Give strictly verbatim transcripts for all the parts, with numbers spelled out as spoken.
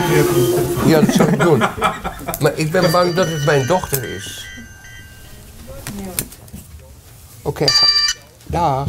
Ja, dat zou ik doen. Maar ik ben bang dat het mijn dochter is. Oké, okay, dag.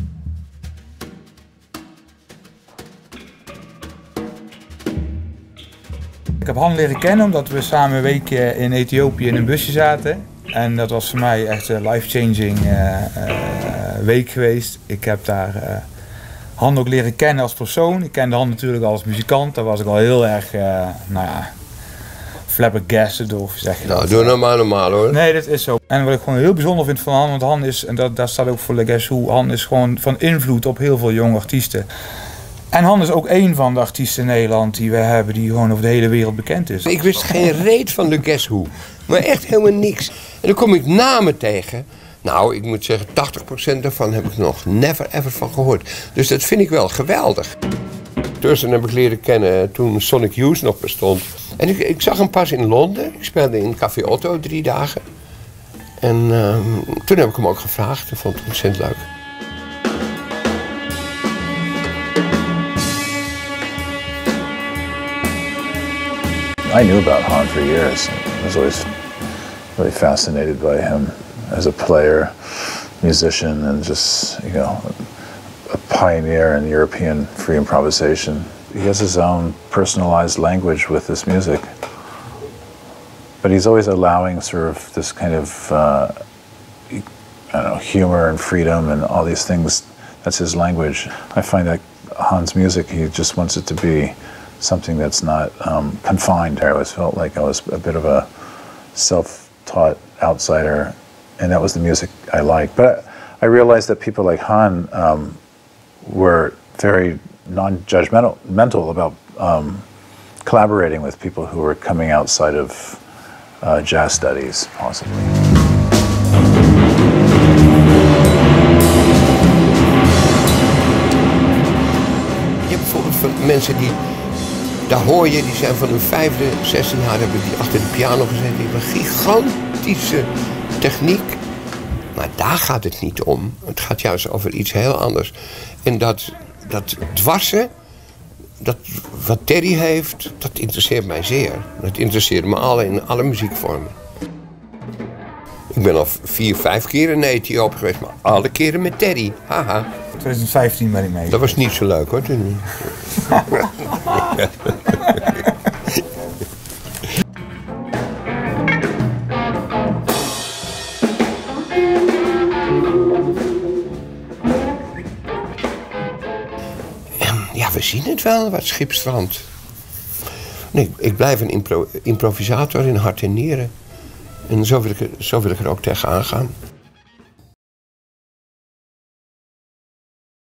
Ik heb Han leren kennen omdat we samen een week in Ethiopië in een busje zaten. En dat was voor mij echt een life-changing uh, uh, week geweest. Ik heb daar uh, Han ook leren kennen als persoon. Ik kende Han natuurlijk al als muzikant. Daar was ik al heel erg, uh, nou ja, flabbergasted of zeg je dat. Nou, doe nou maar normaal hoor. Nee, dat is zo. En wat ik gewoon heel bijzonder vind van Han, want Han is, en dat, daar staat ook voor Le Guess Who, Han is gewoon van invloed op heel veel jonge artiesten. En Han is ook één van de artiesten in Nederland die we hebben die gewoon over de hele wereld bekend is. Ik wist geen reet van Le Guess Who, maar echt helemaal niks. En dan kom ik namen tegen. Nou, ik moet zeggen, tachtig procent daarvan heb ik nog never ever van gehoord. Dus dat vind ik wel geweldig. Tussen heb ik leren kennen toen Sonic Youth nog bestond. En ik, ik zag hem pas in Londen. Ik speelde in Café Otto drie dagen. En uh, toen heb ik hem ook gevraagd. Ik vond het ontzettend leuk. I knew about Han for years. I was always really fascinated by him as a player, musician, and just, you know, a pioneer in European free improvisation. He has his own personalized language with this music, but he's always allowing sort of this kind of, uh, I don't know, humor and freedom and all these things. That's his language. I find that Han's music, he just wants it to be something that's not um, confined. I always felt like I was a bit of a self-taught outsider, and that was the music I liked. But I realized that people like Han um, were very non-judgmental mental about um, collaborating with people who were coming outside of uh, jazz studies, possibly. Je hebt bijvoorbeeld van mensen die, daar hoor je, die zijn van hun vijfde, zestien jaar, hebben die achter de piano gezeten. Die hebben een gigantische techniek. Maar daar gaat het niet om. Het gaat juist over iets heel anders. En dat, dat dwarsen, dat, wat Terry heeft, dat interesseert mij zeer. Dat interesseert me alle in alle muziekvormen. Ik ben al vier, vijf keer in Ethiopië geweest, maar alle keren met Terry. Haha. twintig vijftien ben ik mee. Dat was niet zo leuk hoor toen. Ja, we zien het wel, wat Schipstrand. Nee, ik blijf een impro improvisator in hart en nieren. En zo wil ik er, zo wil ik er ook tegenaan gaan.